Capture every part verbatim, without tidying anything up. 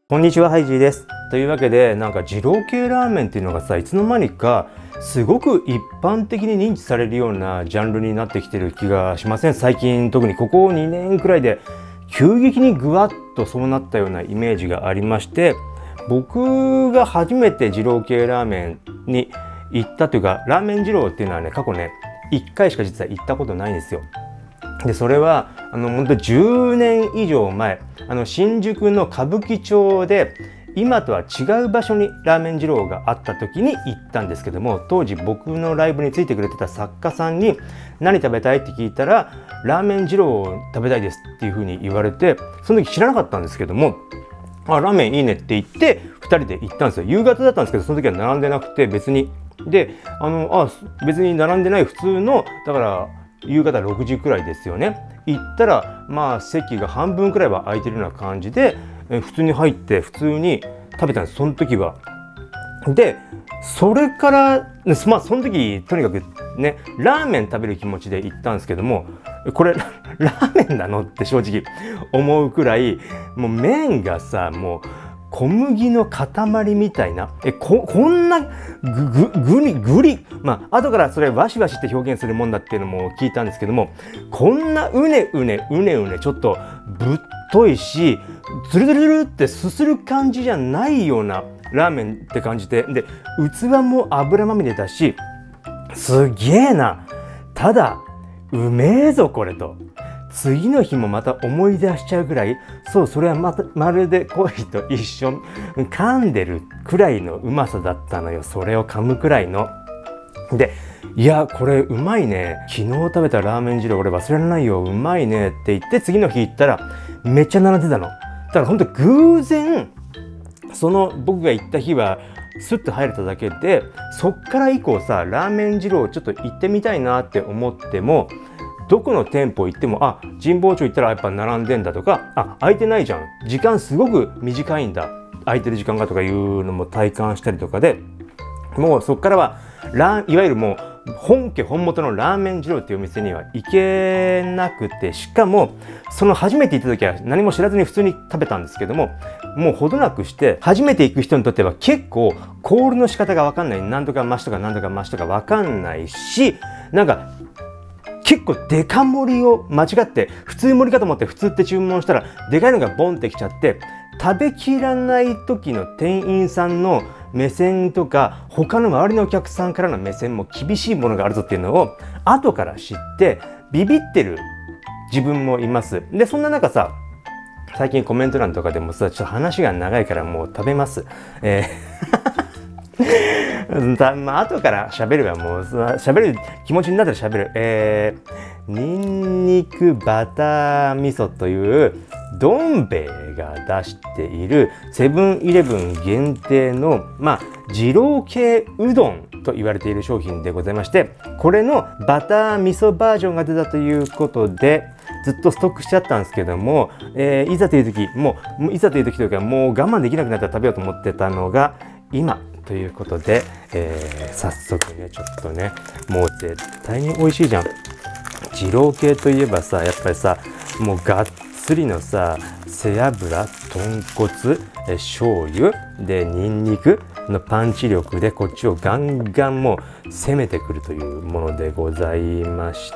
こんにちは、ハイジーです。というわけで、なんか二郎系ラーメンっていうのがさ、いつの間にかすごく一般的に認知されるようなジャンルになってきてる気がしません？最近、特にここにねんくらいで急激にぐわっとそうなったようなイメージがありまして、僕が初めて二郎系ラーメンに行ったというか、ラーメン二郎っていうのはね、過去ね、いっかいしか実は行ったことないんですよ。でそれはあの本当じゅうねん以上前、あの新宿の歌舞伎町で今とは違う場所にラーメン二郎があった時に行ったんですけども、当時僕のライブについてくれてた作家さんに何食べたいって聞いたら、ラーメン二郎を食べたいですっていうふうに言われて、その時知らなかったんですけども、あラーメンいいねって言ってふたりで行ったんですよ。夕方だったんですけど、その時は並んでなくて別にであのあ別に並んでない普通のだから夕方ろくじくらいですよね。行ったらまあ席が半分くらいは空いてるような感じで、え普通に入って普通に食べたんです、その時は。でそれからまあその時とにかくねラーメン食べる気持ちで行ったんですけども、これラーメンなのって正直思うくらい、もう麺がさもう小麦の塊みたいな、え こ, こんなぐぐぐりぐりまあ後からそれワシワシって表現するもんだっていうのも聞いたんですけども、こんなうねうねうねうねちょっとぶっといし、ズルズルズルってすする感じじゃないようなラーメンって感じで、で器も油まみれだし、すげえな、ただうめえぞこれと。次の日もまた思い出しちゃうぐらい、そうそれは ま, たまるでコーヒーと一緒、噛んでるくらいのうまさだったのよ。それを噛むくらいので、いやこれうまいね、昨日食べたラーメン二郎俺忘れられないよ、うまいねって言って次の日行ったらめっちゃ並んでたの。だから本当偶然その僕が行った日はスッと入れただけで、そっから以降さラーメン二郎ちょっと行ってみたいなって思っても、どこの店舗行っても、あ神保町行ったらやっぱ並んでんだとか、あ空いてないじゃん、時間すごく短いんだ空いてる時間がとかいうのも体感したりとかで、もうそっからはラいわゆるもう本家本元のラーメン二郎っていうお店には行けなくて、しかもその初めて行った時は何も知らずに普通に食べたんですけども、もうほどなくして初めて行く人にとっては結構コールの仕方が分かんない、なんとか増しとかなんとか増しとか分かんないし、なんか結構デカ盛りを間違って普通盛りかと思って普通って注文したらでかいのがボンってきちゃって、食べきらない時の店員さんの目線とか他の周りのお客さんからの目線も厳しいものがあるぞっていうのを後から知ってビビってる自分もいます。でそんな中さ、最近コメント欄とかでもさ、ちょっと話が長いからもう食べます。えーまあ後から喋るわ、もう喋る気持ちになったら喋る。えー、ニンニクバター味噌というどん兵衛が出しているセブンイレブン限定のまあ二郎系うどんと言われている商品でございまして、これのバター味噌バージョンが出たということでずっとストックしちゃったんですけども、えー、いざという時もういざという時というかもう我慢できなくなったら食べようと思ってたのが今ということで、えー、早速ねちょっとね、もう絶対に美味しいじゃん。二郎系といえばさ、やっぱりさもうがっつりのさ背脂、豚骨、え醤油でニンニクのパンチ力でこっちをガンガンもう攻めてくるというものでございまして、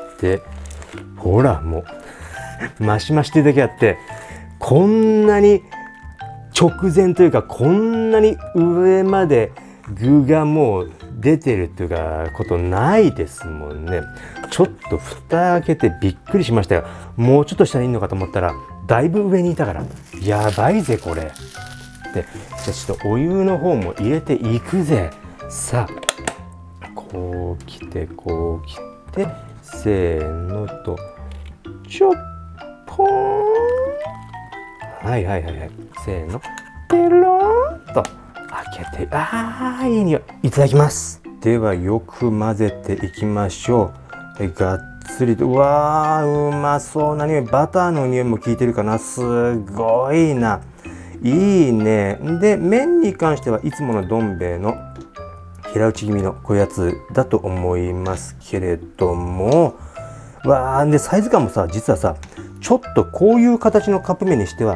ほらもうマシマシというだけあってこんなに直前というかこんなに上まで具がもう出てるというかことないですもんね。ちょっと蓋開けてびっくりしましたよ。もうちょっと下にいるのかと思ったらだいぶ上にいたからやばいぜこれ。でじゃあちょっとお湯の方も入れていくぜ。さあこうきてこうきてせーのとちょっぽーん、はいはいはいはい、せーのペローンと開けて、あーいい匂い、いただきます。ではよく混ぜていきましょう。えがっつりと、うわーうまそうな匂い、バターの匂いも効いてるかな、すごいな、いいね。で麺に関してはいつものどん兵衛の平打ち気味のこういうやつだと思いますけれども、わーでサイズ感もさ実はさちょっとこういう形のカップ麺にしては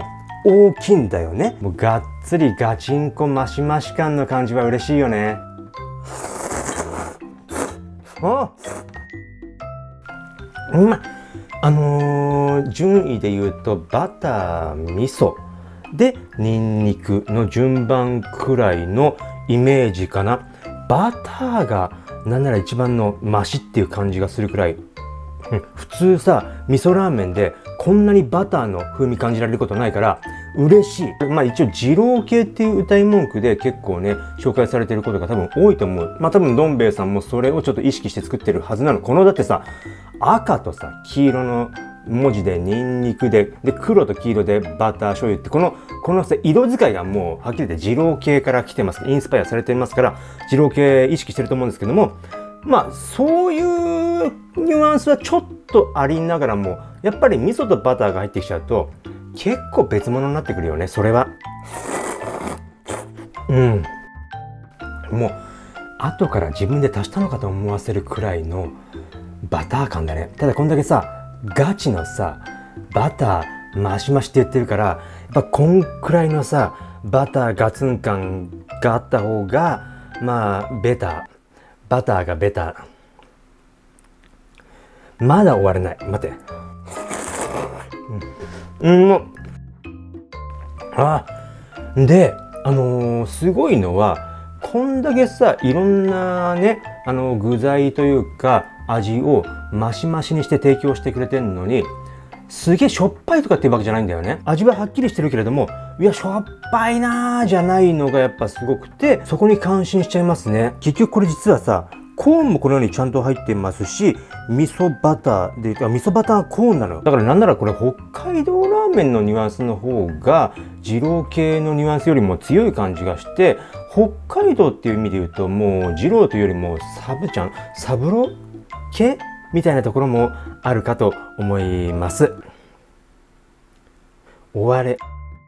大きいんだよね。もうがっつりガチンコマシマシ感の感じは嬉しいよね。あうまい。あのー、順位で言うとバター、味噌でニンニクの順番くらいのイメージかな。バターがなんなら一番のマシっていう感じがするくらい、うん、普通さ味噌ラーメンでこんなにバターの風味感じられることないから嬉しい。まあ一応二郎系っていう歌い文句で結構ね紹介されてることが多分多いと思う。まあ多分どん兵衛さんもそれをちょっと意識して作ってるはずなの。このだってさ赤とさ黄色の文字でニンニクでで黒と黄色でバター醤油ってこのこのさ色使いがもうはっきり言って二郎系から来てます。インスパイアされてますから二郎系意識してると思うんですけども、まあそういうニュアンスはちょっとありながらもやっぱり味噌とバターが入ってきちゃうと結構別物になってくるよね。それはうんもう後から自分で足したのかと思わせるくらいのバター感だね。ただこんだけさガチのさバターマシマシって言ってるからやっぱこんくらいのさバターガツン感があった方がまあベターバターがベター。まだ終われない。待って。うん、うん、あであのー、すごいのはこんだけさいろんなねあの具材というか味をマシマシにして提供してくれてるのにすげえしょっぱいとかっていうわけじゃないんだよね。味ははっきりしてるけれどもいやしょっぱいなーじゃないのがやっぱすごくてそこに感心しちゃいますね。結局これ実はさコーンもこのようにちゃんと入ってますし味噌バターで味噌バターコーンなのだからなんならこれ北海道ラーメンのニュアンスの方が二郎系のニュアンスよりも強い感じがして北海道っていう意味で言うともう二郎というよりもサブちゃんサブロ系みたいなところもあるかと思います。終われ。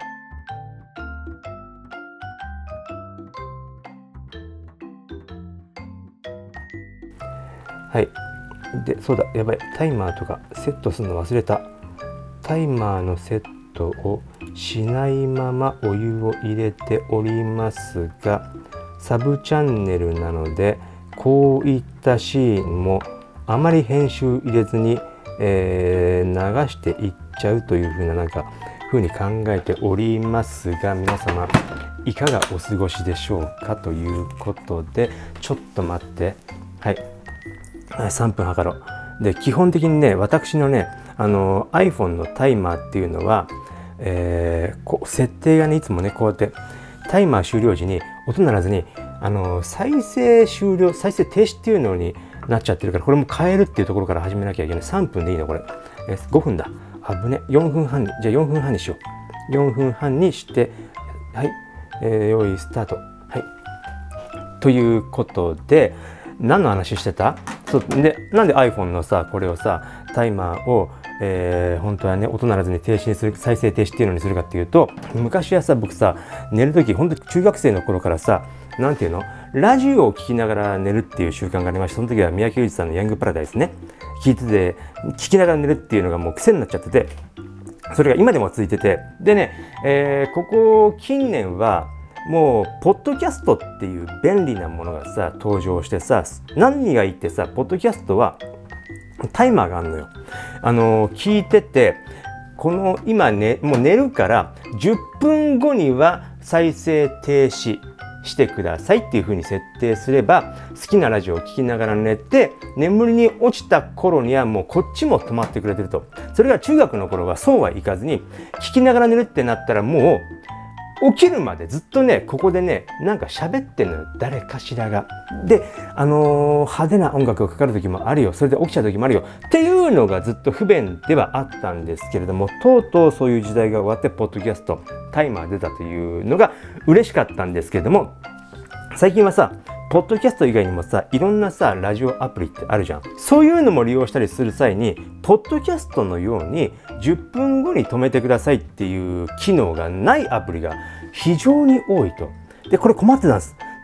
はい。で、そうだ、やばい。タイマーとかセットするの忘れた。タイマーのセットをしないままお湯を入れておりますが、サブチャンネルなので、こういったシーンもあまり編集入れずに、えー、流していっちゃうというふうななんか風に考えておりますが、皆様いかがお過ごしでしょうかということで、ちょっと待って。はい。さんぷん計ろう。で、基本的にね、私のね、あの iPhone のタイマーっていうのは、えー、こう設定がね、いつもね、こうやってタイマー終了時に音鳴らずに、あの再生終了、再生停止っていうのになっちゃってるから、これも変えるっていうところから始めなきゃいけない。さんぷんでいいのこれ。えー、ごふんだ。あぶね。よんぷんはんに。じゃあよんぷんはんにしよう。よんぷんはんにして、はい。えー、用意スタート。はい。ということで、何の話してた？そうで、なんで iPhone のさこれをさタイマーを、えー、本当はね音鳴らずに停止にする再生停止っていうのにするかっていうと、昔はさ僕さ寝る時本当中学生の頃からさなんていうのラジオを聞きながら寝るっていう習慣がありまして、その時は三宅裕司さんのヤングパラダイスね聞いてて聞きながら寝るっていうのがもう癖になっちゃってて、それが今でも続いてて、でね、えー、ここ近年はもうポッドキャストっていう便利なものがさ登場してさ、何がいいってさポッドキャストはタイマーがあるのよ。あの聞いててこの今ねもう寝るからじゅっぷんごには再生停止してくださいっていう風に設定すれば好きなラジオを聞きながら寝て眠りに落ちた頃にはもうこっちも止まってくれてると。それが中学の頃はそうはいかずに聞きながら寝るってなったらもう起きるまでずっとねここでねなんか喋ってんのよ誰かしらが。であのー、派手な音楽がかかる時もあるよ、それで起きちゃう時もあるよっていうのがずっと不便ではあったんですけれども、とうとうそういう時代が終わってポッドキャストタイマー出たというのが嬉しかったんですけれども、最近はさポッドキャスト以外にもさいろんなさラジオアプリってあるじゃん。そういうのも利用したりする際にポッドキャストのようにじゅっぷんごに止めてくださいっていう機能がないアプリが非常に多いと。でこれ困ってたんです。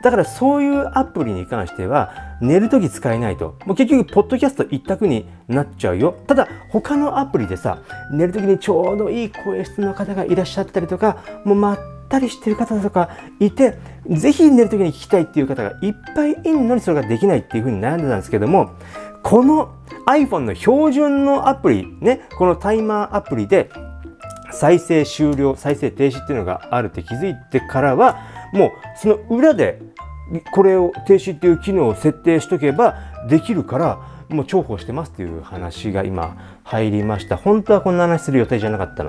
だからそういうアプリに関しては寝る時使えないと、もう結局ポッドキャスト一択になっちゃうよ。ただ他のアプリでさ、寝る時にちょうどいい声質の方がいらっしゃったりとか、もうまったりしてる方とかいて、ぜひ寝る時に聞きたいっていう方がいっぱいいるのにそれができないっていうふうに悩んでたんですけども、この iPhone の標準のアプリね、このタイマーアプリで再生終了、再生停止っていうのがあるって気づいてからは、もうその裏でこれを停止っていう機能を設定しとけばできるから、もう重宝してますっていう話が今入りました。本当はこんな話する予定じゃなかったの。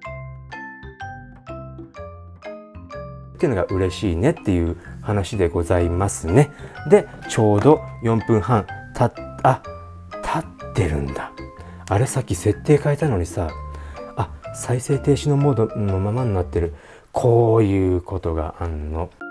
っていうのが嬉しいねっていう話でございますね。で、ちょうどよんぷんはんたっ、あ、経ってるんだ。あれさっき設定変えたのにさ、あ、再生停止のモードのままになってる。こういうことがあんの。